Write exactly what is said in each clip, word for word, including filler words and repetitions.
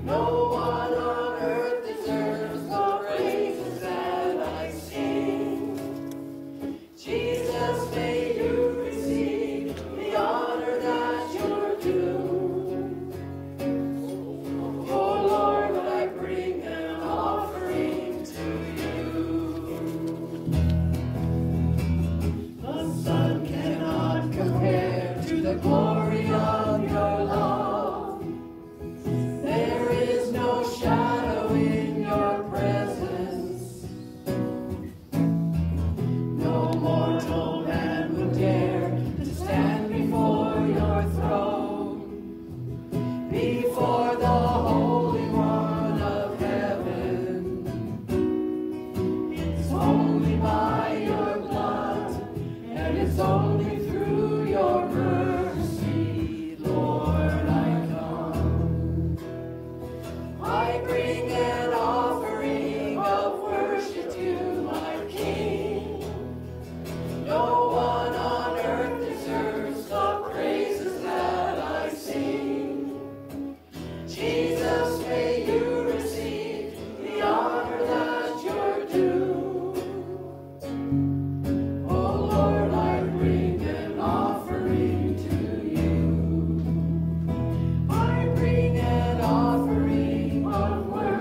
No one on earth deserves the praises that I sing. Jesus, may you receive the honor that you're due. Oh Lord, I bring an offering to you. The sun cannot compare to the glory of your love. There is no shadow in your presence. No mortal man would dare to stand before your throne, before the Holy One of heaven. It's only by your blood, and it's only through your mercy, Lord, I come. I bring an offering of worship to my King. No one on earth deserves the praises that I sing. Jesus, may you receive the honor that you're due. Oh Lord, I bring an offering to you. I bring an offering of worship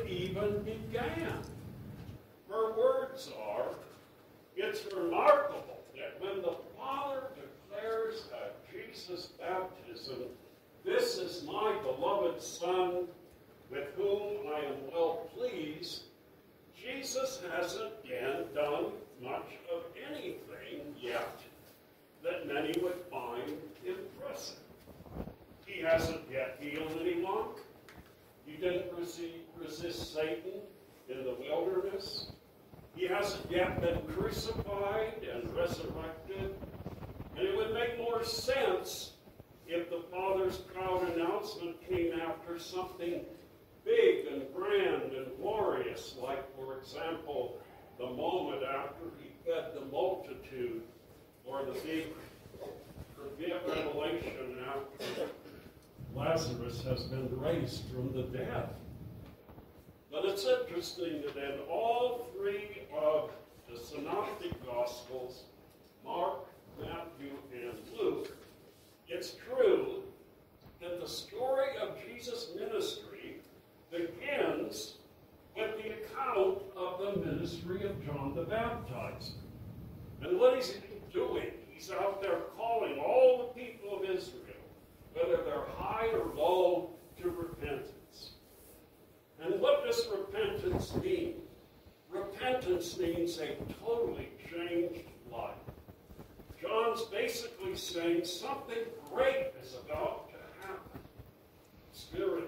it even began. Her words are, it's remarkable that when the Father declares at Jesus' baptism, this is my beloved Son, with whom I am well pleased, Jesus hasn't again done much of anything yet that many would find impressive. He hasn't yet healed anyone. He didn't resist, resist Satan in the wilderness. He hasn't yet been crucified and resurrected. And it would make more sense if the Father's proud announcement came after something big and grand and glorious, like, for example, the moment after he fed the multitude, or the big revelation after Lazarus has been raised from the dead. But it's interesting that in all three of the Synoptic Gospels, Mark, Matthew, and Luke, it's true that the story of Jesus' ministry begins with the account of the ministry of John the Baptizer. And what is he doing? He's out there calling all the people of Israel, whether they're high or low, to repentance. And what does repentance mean? Repentance means a totally changed life. John's basically saying something great is about to happen spiritually.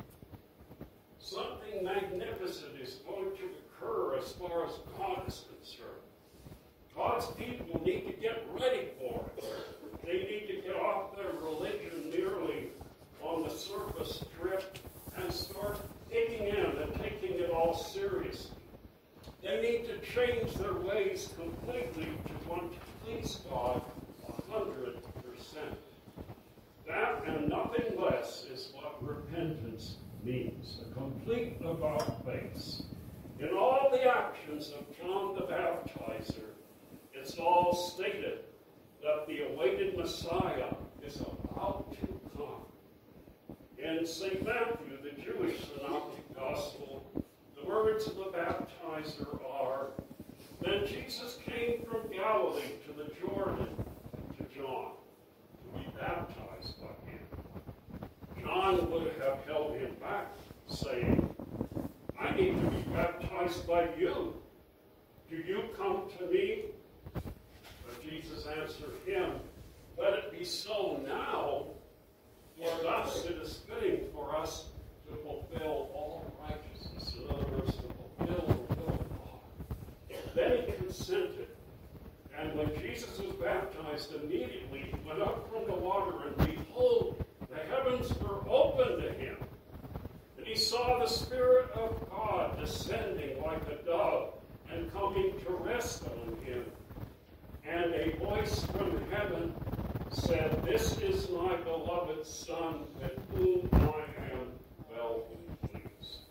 Something magnificent is going to occur as far as God is concerned. God's people need to get ready for it. They need to get off their religion merely on the surface strip and start digging in and taking it all seriously. They need to change their ways completely to want to please God a hundred percent. That and nothing less is what repentance means. A complete about face. In all the actions of John the Baptizer, it's all stated that the awaited Messiah is about to come. In Saint Matthew, the Jewish Synoptic Gospel, the words of the baptizer are, then Jesus came from Galilee to the Jordan to John to be baptized by him. John would have held him back, saying, I need to be baptized by you. Do you come to me? But Jesus answered him, let it be so now, for thus it is fitting for us to fulfill all righteousness. In other words, to fulfill the will of God. Then he consented. And when Jesus was baptized, immediately he went up from the water, and behold, the heavens were opened to him. And he saw the Spirit of God descending like a dove and coming to rest on him. And a voice from heaven said, this is my beloved Son, with whom I am well pleased.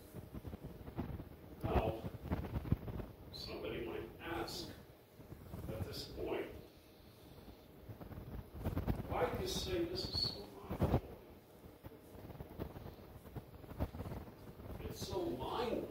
Now, somebody might ask at this point, why do you say this is so mind-blowing? It's so mind-blowing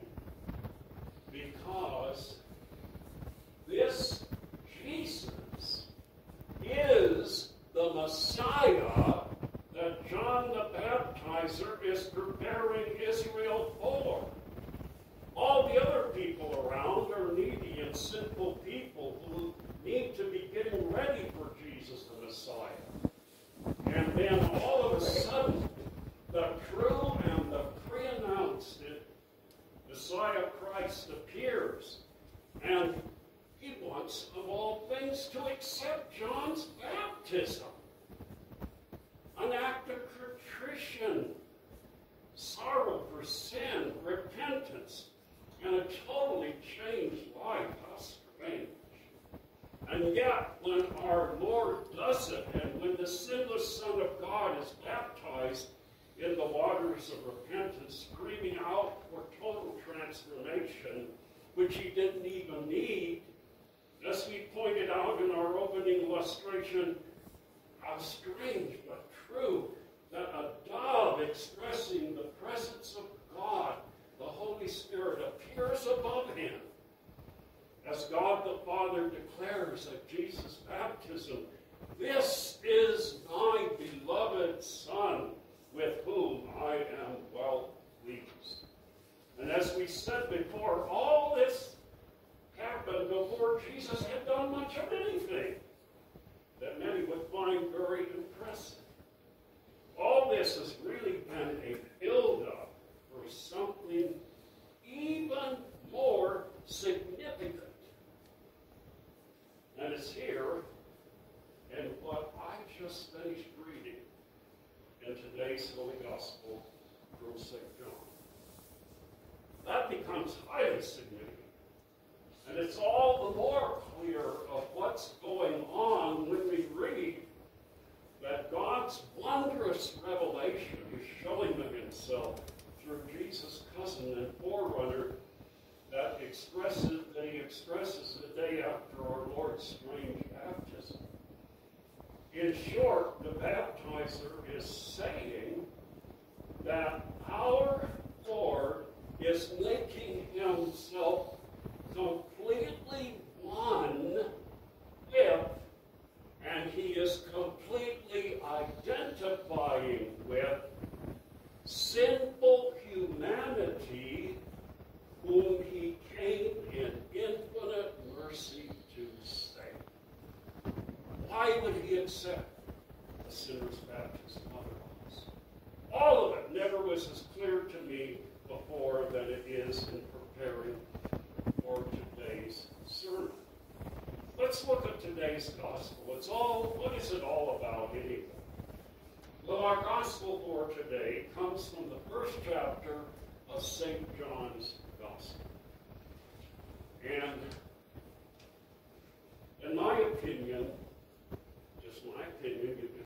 because this Jesus is the Messiah that John the Baptizer is preparing Israel for. All the other people around are needy and sinful people who need to be getting ready for Jesus the Messiah. And then all of a sudden, the true and the pre-announced Messiah Christ appears. And he wants, of all things, to accept John's baptism. An act of contrition, sorrow for sin, repentance, and a totally changed life. How strange. And yet, when our Lord does it, and when the sinless Son of God is baptized in the waters of repentance, screaming out for total transformation, which he didn't even need, as we pointed out in our opening illustration, how strange but true that a dove expressing the presence of God, the Holy therefore, all this happened before Jesus had done much of anything that many would find very impressive. All this has really been a build-up for something even more significant. And it's here in what I just finished reading in today's Holy Gospel from Saint John. That becomes highly significant. And it's all the more clear of what's going on when we read that God's wondrous revelation is showing of himself through Jesus' cousin and forerunner that expresses that he expresses the day after our Lord's strange baptism. In short, the baptizer is saying that our Lord is making himself completely one with, and he is completely identifying with, sinful humanity whom he came in infinite mercy to save. Why would he accept a sinner's baptism otherwise? All of it never was as clear to me before than it is in preparing for today's sermon. Let's look at today's gospel. It's all, what is it all about anyway? Well, our gospel for today comes from the first chapter of Saint John's Gospel. And in my opinion, just my opinion, you can